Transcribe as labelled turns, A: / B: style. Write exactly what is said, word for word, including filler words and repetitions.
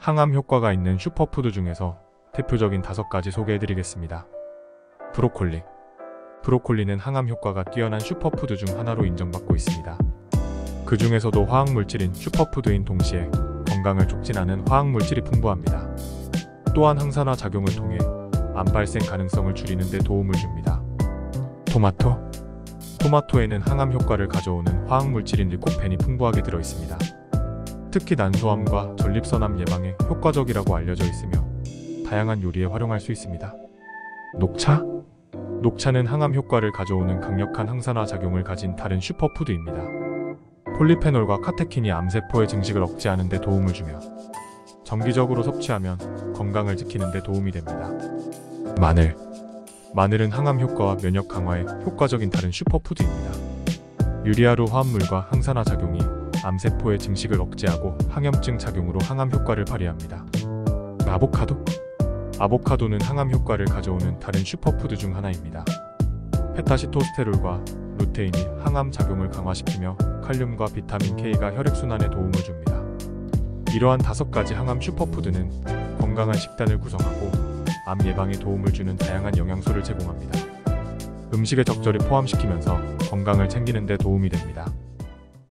A: 항암 효과가 있는 슈퍼푸드 중에서 대표적인 다섯 가지 소개해드리겠습니다. 브로콜리. 브로콜리는 항암 효과가 뛰어난 슈퍼푸드 중 하나로 인정받고 있습니다. 그 중에서도 화학물질인 슈퍼푸드인 동시에 건강을 촉진하는 화학물질이 풍부합니다. 또한 항산화 작용을 통해 암 발생 가능성을 줄이는 데 도움을 줍니다. 토마토. 토마토에는 항암 효과를 가져오는 화학물질인 리코펜이 풍부하게 들어있습니다. 특히 난소암과 전립선암 예방에 효과적이라고 알려져 있으며 다양한 요리에 활용할 수 있습니다. 녹차. 녹차는 항암 효과를 가져오는 강력한 항산화 작용을 가진 다른 슈퍼푸드입니다. 폴리페놀과 카테킨이 암세포의 증식을 억제하는 데 도움을 주며 정기적으로 섭취하면 건강을 지키는 데 도움이 됩니다. 마늘. 마늘은 항암 효과와 면역 강화에 효과적인 다른 슈퍼푸드입니다. 유리아루 화합물과 항산화 작용이 암세포의 증식을 억제하고 항염증 작용으로 항암 효과를 발휘합니다. 아보카도. 아보카도는 항암 효과를 가져오는 다른 슈퍼푸드 중 하나입니다. 페타시토스테롤과 루테인이 항암 작용을 강화시키며 칼륨과 비타민 K가 혈액순환에 도움을 줍니다. 이러한 다섯 가지 항암 슈퍼푸드는 건강한 식단을 구성하고 암 예방에 도움을 주는 다양한 영양소를 제공합니다. 음식에 적절히 포함시키면서 건강을 챙기는 데 도움이 됩니다.